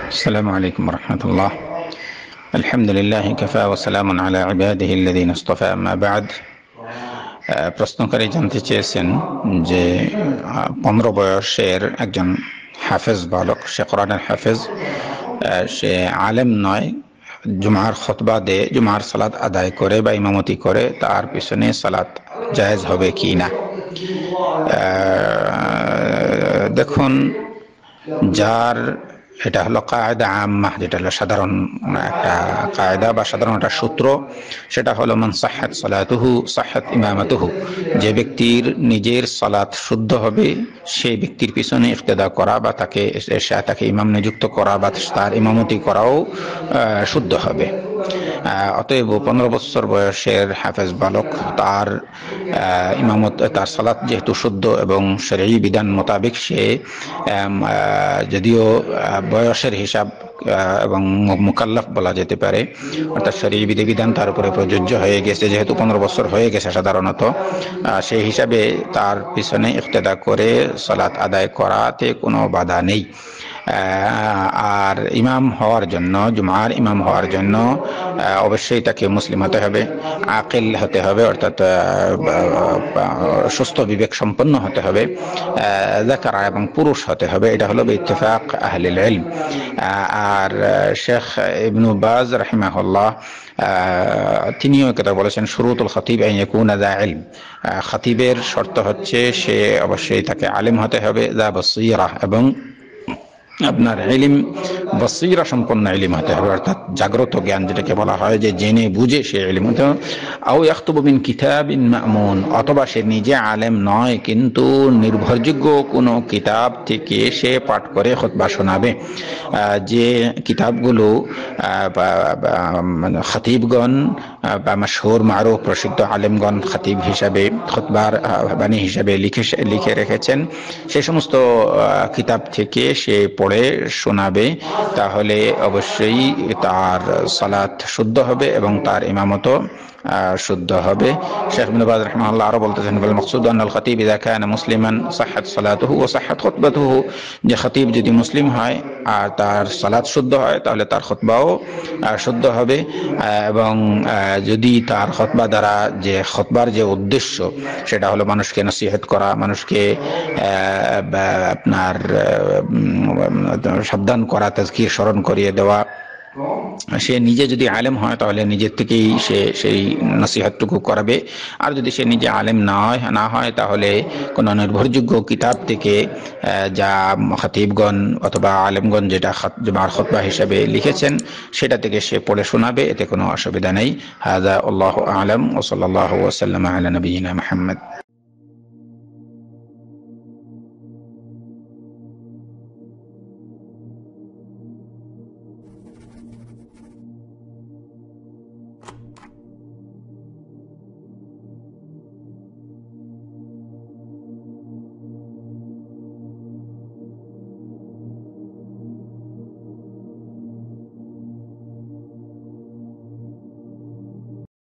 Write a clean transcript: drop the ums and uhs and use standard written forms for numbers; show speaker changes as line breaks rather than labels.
السلام عليكم ورحمة الله. الحمد لله كفى وسلام على عباده الذين اصطفى أما بعد। প্রশ্নকারী জানতে চেয়েছেন যে 15 বয়সের একজন হাফেজ বালক, সে কোরআনের হাফেজ, সে আলেম নয়, জুমার খুতবা দে, জুমার সালাত আদায় করে বা ইমামতি করে, তার পিছনে সালাত জায়েজ হবে কি না। দেখুন, যার এটা হলো কায়দা আম্মা, যেটা হলো সাধারণ একটা কায়দা বা সাধারণ একটা সূত্র, সেটা হলো মান সাহহাত সালাতুহু সাহহাত ইমামাতুহু। যে ব্যক্তির নিজের সালাত শুদ্ধ হবে সেই ব্যক্তির পিছনে ইক্তেদা করা বা তাকে ইমাম নিযুক্ত করা বা তার ইমামতি করাও শুদ্ধ হবে। অতএব 15 বছর বয়সের হাফেজ বালক, তার ইমামত, তার সালাত যেহেতু শুদ্ধ এবং শরঈ বিধান মোতাবেক, সে যদিও বয়সের হিসাব এবং মুকাল্লাফ বলা যেতে পারে, অর্থাৎ শরঈ বিধিবিধান তার উপরে প্রযোজ্য হয়ে গেছে, যেহেতু 15 বছর হয়ে গেছে সাধারণত, সেই হিসাবে তার পিছনে ইক্তেদা করে সালাত আদায় করাতে কোনো বাধা নেই। আর ইমাম হওয়ার জন্য, জুমার ইমাম হওয়ার জন্য অবশ্যই তাকে মুসলিম হতে হবে, আকিল হতে হবে, অর্থাৎ সুস্থ বিবেক সম্পন্ন হতে হবে, যাকারা এবং পুরুষ হতে হবে। এটা হলো ইত্তেফাক আহলিল ইলম। আর শেখ ইবনু বাজ রাহিমাহুল্লাহ তিনিও কথা বলেছেন, শুরুতুল খতিব আন ইয়াকুনা যা ইলম। খতিবের শর্ত হচ্ছে সে অবশ্যই তাকে আলেম হতে হবে, যা বসীরা, এবং আপনার ইলম বসীরা সম্পন্ন ইলম হতে হবে, অর্থাৎ জাগ্রত জ্ঞান, যেটাকে বলা হয় যে জেনে বুঝে সে ইলম হতে হবে। আও ইয়াখতুবু মিন কিতাবিন মা'মুন, অথবা সে নিজে আলেম নয় কিন্তু নির্ভরযোগ্য কোনো কিতাব থেকে সে পাঠ করে খুতবা শোনাবে। যে কিতাবগুলো খতিবগণ বা মাশহুর মারুফ প্রসিদ্ধ আলেমগণ খতিব হিসাবে, খুতবার বাণী হিসাবে লিখে রেখেছেন, সেই সমস্ত কিতাব থেকে সে পড়ে শোনাবে, তাহলে অবশ্যই তার সালাত শুদ্ধ হবে এবং তার ইমামত শুদ্ধ হবে। শেখ ইবনে বাজ রাহিমাহুল্লাহ আরো বলতেছেন, বল মাকসুদ আনাল খতিব ইযা কানা মুসলিমান সাহহাত সালাতুহু ওয়া সাহহাত খুতবাতুহু। যে খতিব যদি মুসলিম হয় আর তার সালাত শুদ্ধ হয়, তাহলে তার খুতবাও শুদ্ধ হবে। এবং যদি তার খুতবা দ্বারা, যে খুতবার যে উদ্দেশ্য সেটা হলো মানুষকে নসিহত করা, মানুষকে আপনার সাবধান করা, তাজকির স্মরণ করিয়ে দেওয়া, সে নিজে যদি আলেম হয় তাহলে নিজের থেকেই সে সেই নসিহতটুকু করাবে। আর যদি সে নিজে আলেম না হয় তাহলে কোনো নির্ভরযোগ্য কিতাব থেকে, যা খতিবগণ অথবা আলেমগণ যেটা জুমার খুতবা হিসেবে লিখেছেন, সেটা থেকে সে পড়ে শোনাবে, এতে কোনো অসুবিধা নেই। হাযা আল্লাহু আ'লাম ওয়া সাল্লাল্লাহু ওয়া সাল্লামা আলা নবিয়িনা মুহাম্মদ।